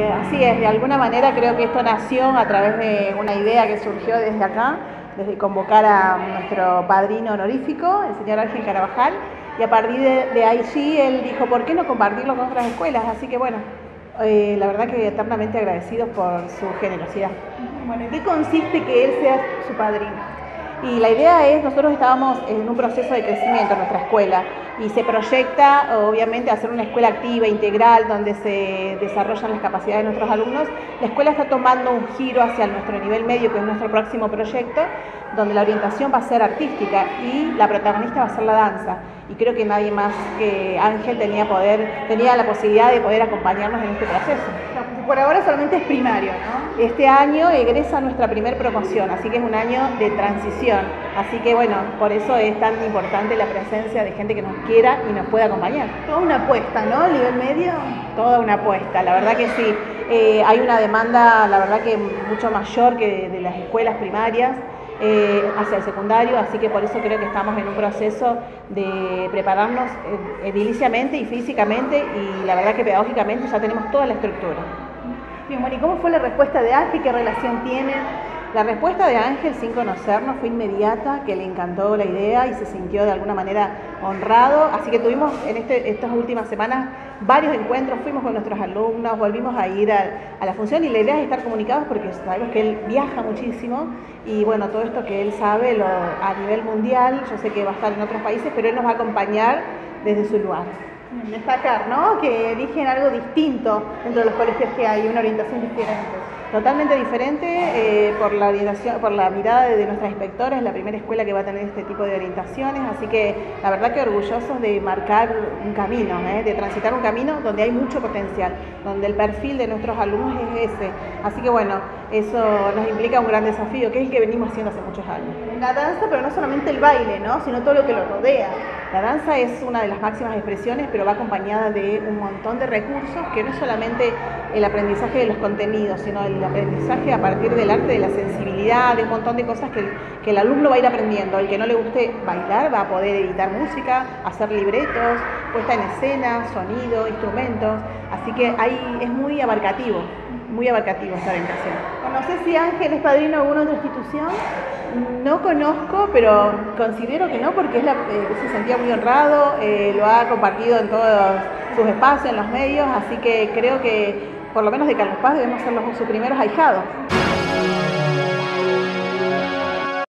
Así es, de alguna manera creo que esto nació a través de una idea que surgió desde acá, desde convocar a nuestro padrino honorífico, el señor Ángel Carabajal, y a partir de ahí sí, él dijo, ¿por qué no compartirlo con otras escuelas? Así que bueno, la verdad que eternamente agradecidos por su generosidad. Bueno, ¿en qué consiste que él sea su padrino? Y la idea es, nosotros estábamos en un proceso de crecimiento en nuestra escuela y se proyecta obviamente hacer una escuela activa, integral, donde se desarrollan las capacidades de nuestros alumnos. La escuela está tomando un giro hacia nuestro nivel medio, que es nuestro próximo proyecto, donde la orientación va a ser artística y la protagonista va a ser la danza. Y creo que nadie más que Ángel tenía la posibilidad de poder acompañarnos en este proceso. Por ahora solamente es primario, ¿no? Este año egresa nuestra primer promoción, así que es un año de transición. Así que bueno, por eso es tan importante la presencia de gente que nos quiera y nos pueda acompañar. Toda una apuesta, ¿no? ¿Nivel medio? Toda una apuesta, la verdad que sí. Hay una demanda, la verdad que mucho mayor que de las escuelas primarias hacia el secundario, así que por eso creo que estamos en un proceso de prepararnos ediliciamente y físicamente, y la verdad que pedagógicamente ya tenemos toda la estructura. Bien, bueno, ¿y cómo fue la respuesta de Ángel? ¿Qué relación tiene? La respuesta de Ángel, sin conocernos, fue inmediata, que le encantó la idea y se sintió de alguna manera honrado. Así que tuvimos en estas últimas semanas varios encuentros, fuimos con nuestros alumnos, volvimos a ir a la función, y la idea es estar comunicados porque sabemos que él viaja muchísimo y bueno, todo esto que él sabe a nivel mundial, yo sé que va a estar en otros países, pero él nos va a acompañar desde su lugar. Destacar, ¿no? Que eligen algo distinto dentro de los colegios que hay, una orientación diferente. Totalmente diferente por la orientación, por la mirada de nuestra inspectora. Es la primera escuela que va a tener este tipo de orientaciones, así que la verdad que orgullosos de marcar un camino, de transitar un camino donde hay mucho potencial, donde el perfil de nuestros alumnos es ese. Así que bueno, eso nos implica un gran desafío, que es el que venimos haciendo hace muchos años. La danza, pero no solamente el baile, ¿no? Sino todo lo que lo rodea. La danza es una de las máximas expresiones, pero va acompañada de un montón de recursos, que no es solamente el aprendizaje de los contenidos, sino el aprendizaje a partir del arte, de la sensibilidad, de un montón de cosas que el alumno va a ir aprendiendo. El que no le guste bailar va a poder editar música, hacer libretos, puesta en escena, sonido, instrumentos. Así que es muy abarcativo esta orientación. No sé si Ángel es padrino de alguna otra institución. No conozco, pero considero que no, porque se sentía muy honrado, lo ha compartido en todos sus espacios, en los medios, así que creo que por lo menos de Carlos Paz debemos ser sus primeros ahijados.